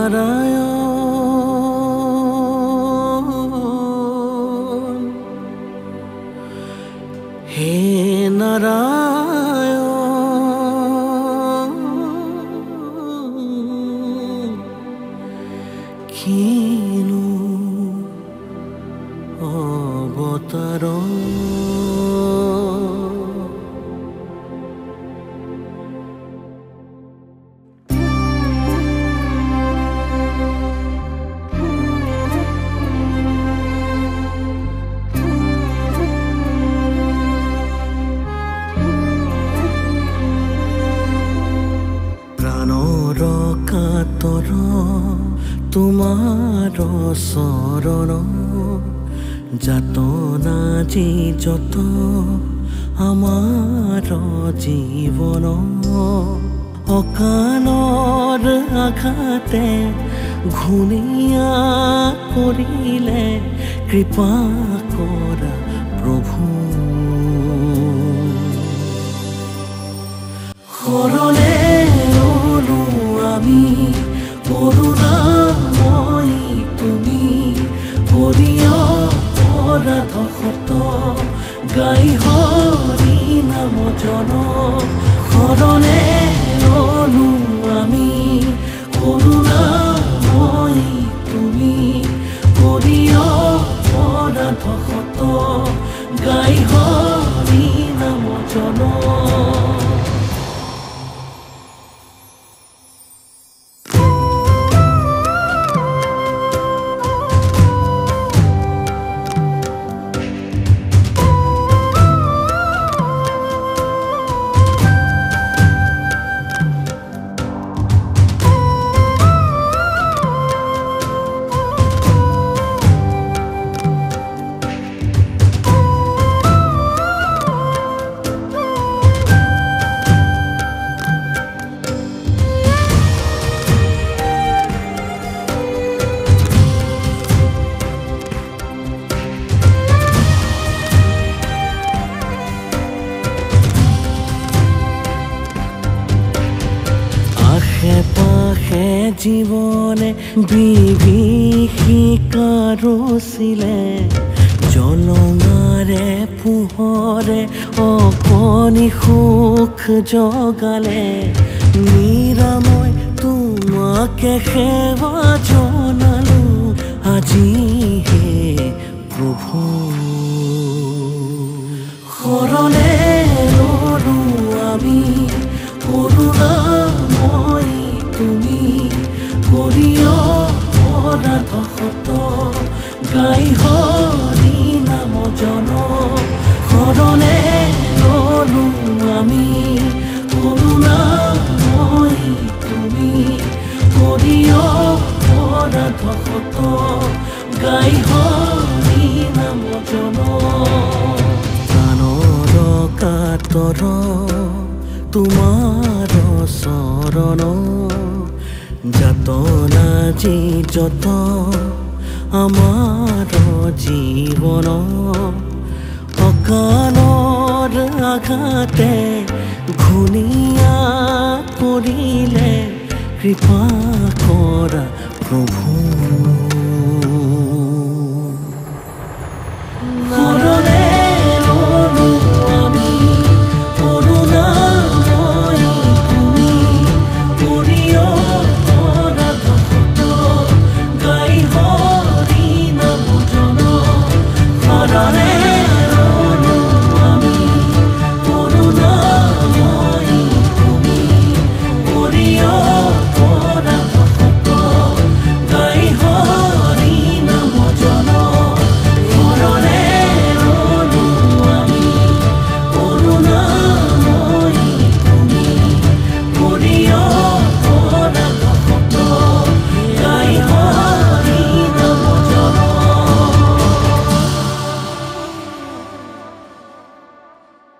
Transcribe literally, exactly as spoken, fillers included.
নারায়ণ, হে নারায়ণ, কিনো অবতার। প্রাণৰ কাতৰ তোমাৰ চৰণ, যাতনা যি যত আমাৰ জীৱন। অকালৰ আঘাতে ঘূণীয়া কৰিলে কৃপা কৰা প্ৰভু। শৰণে ললো আমি করুণাময়ী তুমি, হৰিয় অপৰাধ শত গাই হৰি নাম জন। শৰণে ললো আমি করুণাময়ী তুমি, হৰিয় অপৰাধ শত গাই হৰি নাম জন। পাশে জীবনে বিভীষিকা ৰচিলে, জলঙাৰে পোহৰে অকণি সুখ জগালে। নিৰাময় তোমাকে সেৱা জনালো আজি হে প্ৰভু। শৰণে ললো আমি করুণাময়ী তুমি, হৰিয় অপৰাধ শত গাই হৰি নাম জন। শৰণে ললো আমি করুণাময়ী তুমি, হৰিয় অপৰাধ শত গাই হৰি নাম জন। প্ৰাণৰ কাতৰ তোমাৰ চৰণ, যাতনা যি যত আমাৰ জীৱন। অকালৰ আঘাতে ঘূণীয়া কৰিলে কৃপা কৰা প্ৰভু।